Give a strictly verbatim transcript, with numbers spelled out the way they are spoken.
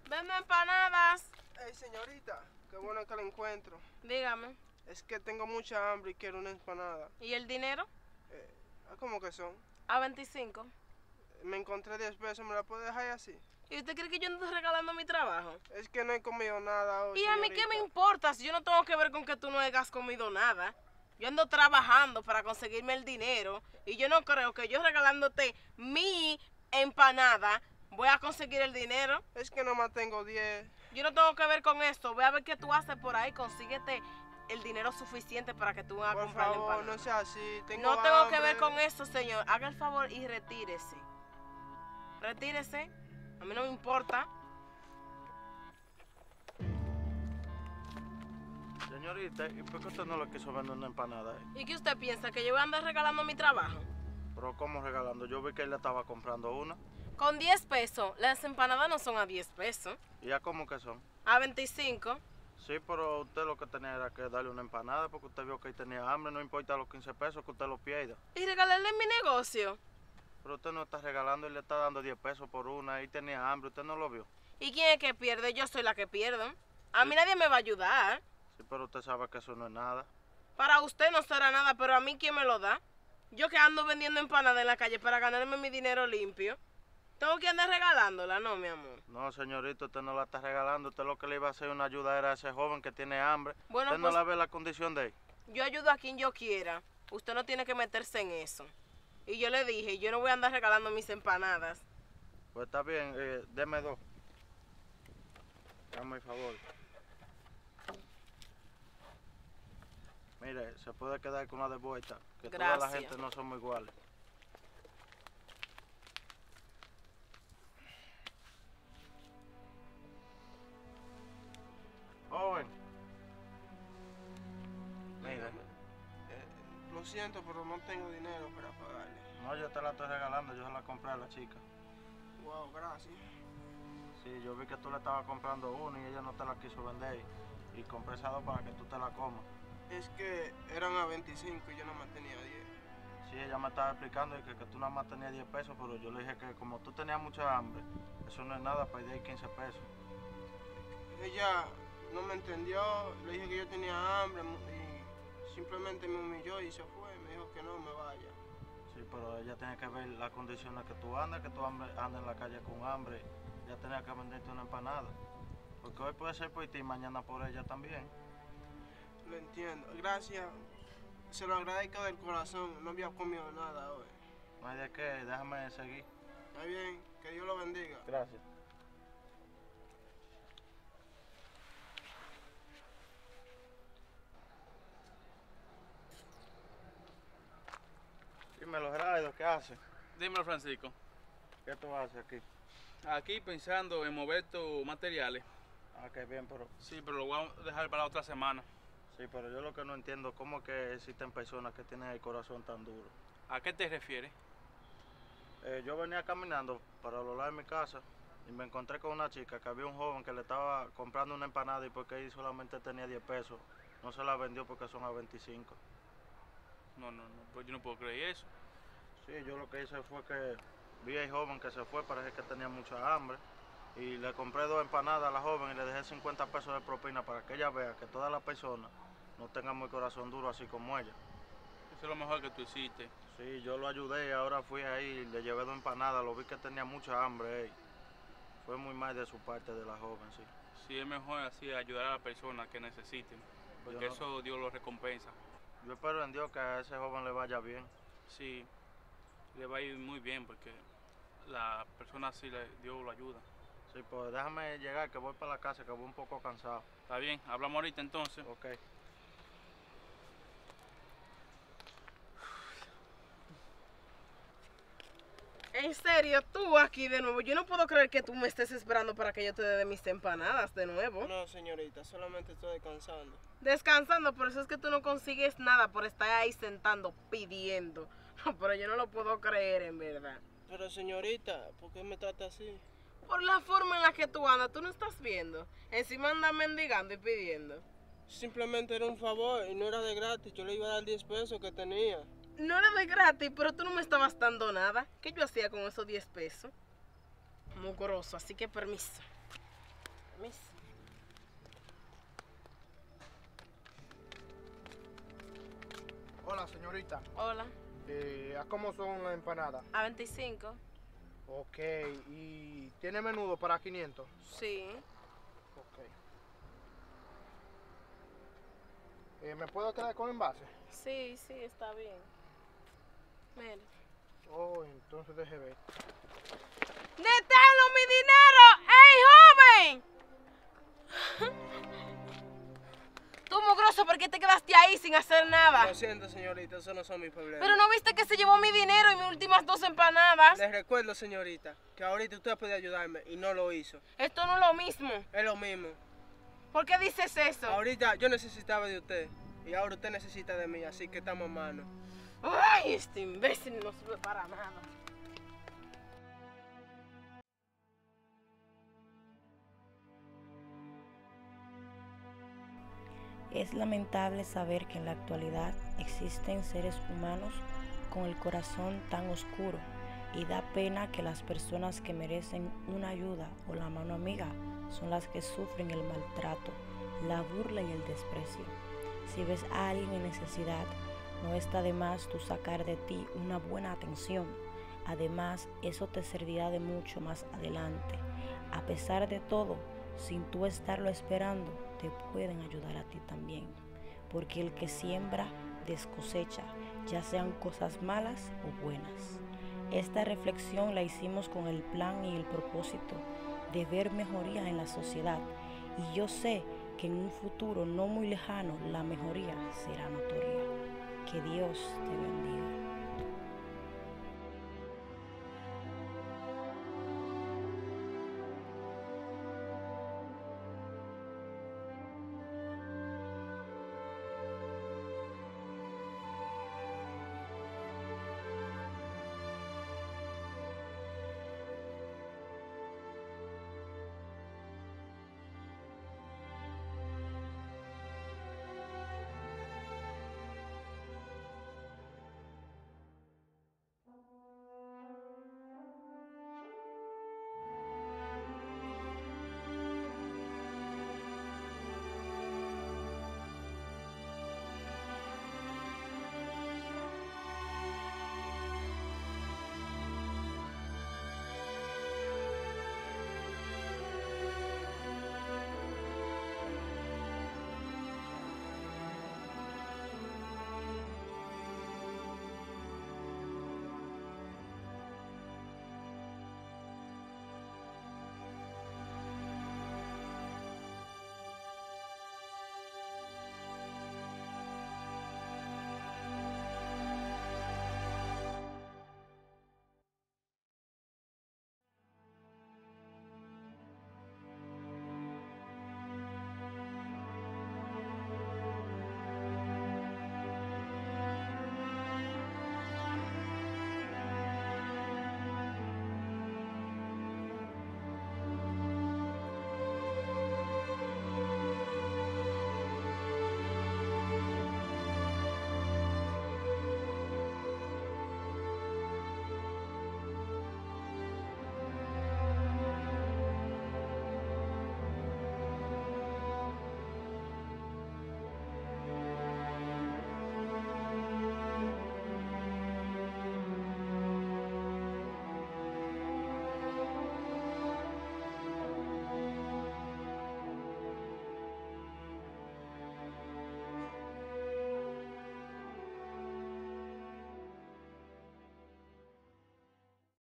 Vendo empanadas. Hey, señorita, qué bueno que la encuentro. Dígame. Es que tengo mucha hambre y quiero una empanada. ¿Y el dinero? Eh, ¿Cómo que son? A veinticinco. Me encontré diez pesos, ¿me la puede dejar así? ¿Y usted cree que yo ando regalando mi trabajo? Es que no he comido nada hoy, ¿Y a mí señorita. qué me importa si yo no tengo que ver con que tú no hayas comido nada? Yo ando trabajando para conseguirme el dinero y yo no creo que yo regalándote mi empanada voy a conseguir el dinero. Es que nomás tengo diez. Yo no tengo que ver con esto. Voy a ver qué tú haces por ahí. Consíguete el dinero suficiente para que tú vayas a Por comprar la favor, empanada. no sea así. Tengo No tengo hambre. que ver con eso, señor. Haga el favor y retírese. Retírese. A mí no me importa. Señorita, ¿y por qué usted no le quiso vender una empanada? eh? ¿Y qué usted piensa? ¿Que yo voy a andar regalando mi trabajo? Pero ¿cómo regalando? Yo vi que él le estaba comprando una. Con diez pesos. Las empanadas no son a diez pesos. ¿Y ya cómo que son? A veinticinco. Sí, pero usted lo que tenía era que darle una empanada porque usted vio que él tenía hambre, no importa los quince pesos que usted lo pierda. ¿Y regalarle mi negocio? Pero usted no está regalando y le está dando diez pesos por una, él tenía hambre, usted no lo vio. ¿Y quién es que pierde? Yo soy la que pierdo. A mí nadie me va a ayudar. Sí, pero usted sabe que eso no es nada. Para usted no será nada, pero a mí ¿quién me lo da? Yo que ando vendiendo empanadas en la calle para ganarme mi dinero limpio. Tengo que andar regalándola, no, mi amor. No, señorito, usted no la está regalando. Usted lo que le iba a hacer una ayuda era a ese joven que tiene hambre. Bueno, usted pues, no la ve la condición de él. Yo ayudo a quien yo quiera. Usted no tiene que meterse en eso. Y yo le dije, yo no voy a andar regalando mis empanadas. Pues está bien, eh, deme dos. Dame el favor. Mire, se puede quedar con una de vuelta, que toda la Gracias. gente no somos iguales. Joven. Mire, Dígame. Eh, lo siento, pero no tengo dinero para pagarle. no, yo te la estoy regalando, yo se la compré a la chica. Wow, gracias. Sí, yo vi que tú le estabas comprando una y ella no te la quiso vender. Y compré esas dos para que tú te la comas. Es que eran a veinticinco y yo nomás tenía diez. Sí, ella me estaba explicando que, que tú nada más tenías diez pesos, pero yo le dije que como tú tenías mucha hambre, eso no es nada para ir quince pesos. Ella no me entendió, le dije que yo tenía hambre y simplemente me humilló y se fue. Me dijo que no me vaya. Sí, pero ella tiene que ver las condiciones que tú andas, que tú hambre- andas en la calle con hambre. Ella tenía que venderte una empanada. Porque hoy puede ser por ti y mañana por ella también. Lo entiendo. Gracias. Se lo agradezco del corazón. No había comido nada hoy. No hay de qué, déjame seguir. Está bien. Que Dios lo bendiga. Gracias. Dímelo, Gerardo, ¿qué haces? Dímelo, Francisco. ¿Qué tú haces aquí? Aquí pensando en mover tus materiales. Ah, qué bien, pero... Sí, pero lo voy a dejar para la otra semana. Sí, pero yo lo que no entiendo, ¿cómo que existen personas que tienen el corazón tan duro? ¿A qué te refieres? Eh, yo venía caminando para los lados de mi casa y me encontré con una chica que había un joven que le estaba comprando una empanada y porque él solamente tenía diez pesos, no se la vendió porque son a veinticinco. No, no, no, pues yo no puedo creer eso. Sí, yo lo que hice fue que vi al joven que se fue, parece que tenía mucha hambre, y le compré dos empanadas a la joven y le dejé cincuenta pesos de propina para que ella vea que todas las personas no tengan el corazón duro así como ella. Eso es lo mejor que tú hiciste. Sí, yo lo ayudé y ahora fui ahí, le llevé dos empanadas, lo vi que tenía mucha hambre. Ey. Fue muy mal de su parte de la joven, sí. Sí, es mejor así ayudar a las personas que necesiten, porque Yo no- eso Dios lo recompensa. Yo espero en Dios que a ese joven le vaya bien. Sí, le va a ir muy bien porque la persona así le, Dios lo ayuda. Sí, pues déjame llegar, que voy para la casa, que voy un poco cansado. Está bien, hablamos ahorita entonces. Ok. En serio, tú aquí de nuevo. Yo no puedo creer que tú me estés esperando para que yo te dé de mis empanadas de nuevo. No, señorita. Solamente estoy descansando. Descansando, por eso es que tú no consigues nada por estar ahí sentando, pidiendo. No, pero yo no lo puedo creer, en verdad. Pero, señorita, ¿por qué me trata así? Por la forma en la que tú andas, tú no estás viendo. Encima andas mendigando y pidiendo. Simplemente era un favor y no era de gratis. Yo le iba a dar diez pesos que tenía. No era de gratis, pero tú no me estabas dando nada. ¿Qué yo hacía con esos diez pesos? Mugroso, así que permiso. Permiso. Hola, señorita. Hola. Eh, ¿a cómo son las empanadas? A veinticinco. Ok, ¿y tiene menudo para quinientos? Sí. Ok. Eh, ¿Me puedo quedar con envase? Sí, sí, está bien. Mira. Oh, entonces deje ver. ¡Deténlo, mi dinero! ¡Ey, joven! Tú, mugroso, ¿por qué te quedaste ahí sin hacer nada? Lo siento, señorita, eso no son mis problemas. Pero no viste que se llevó mi dinero y mis últimas dos empanadas. Les recuerdo, señorita, que ahorita usted puede ayudarme y no lo hizo. Esto no es lo mismo. Es lo mismo. ¿Por qué dices eso? Ahorita yo necesitaba de usted y ahora usted necesita de mí, así que estamos a mano. Ay, este imbécil no sirve para nada. Es lamentable saber que en la actualidad existen seres humanos con el corazón tan oscuro y da pena que las personas que merecen una ayuda o la mano amiga son las que sufren el maltrato, la burla y el desprecio. Si ves a alguien en necesidad, no está de más tú sacar de ti una buena atención. Además, eso te servirá de mucho más adelante. A pesar de todo, sin tú estarlo esperando, te pueden ayudar a ti también. Porque el que siembra, descosecha, ya sean cosas malas o buenas. Esta reflexión la hicimos con el plan y el propósito de ver mejoría en la sociedad. Y yo sé que en un futuro no muy lejano la mejoría será notoria. Que Dios te bendiga.